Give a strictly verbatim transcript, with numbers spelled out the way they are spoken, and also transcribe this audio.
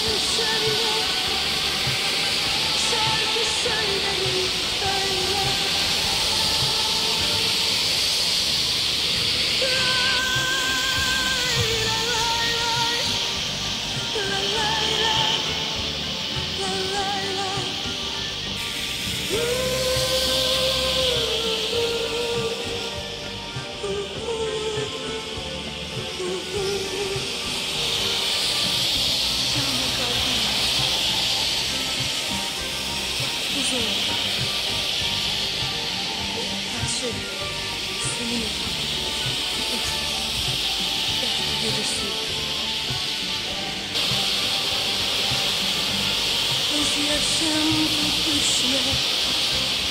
söyle, şarkı söylerim böyle. Lay lay lay lay, lay lay lay, lay lay lay. Yağmur kaldı, huzur, karşı, senin belki gelirsin. Gözyaşım düşme,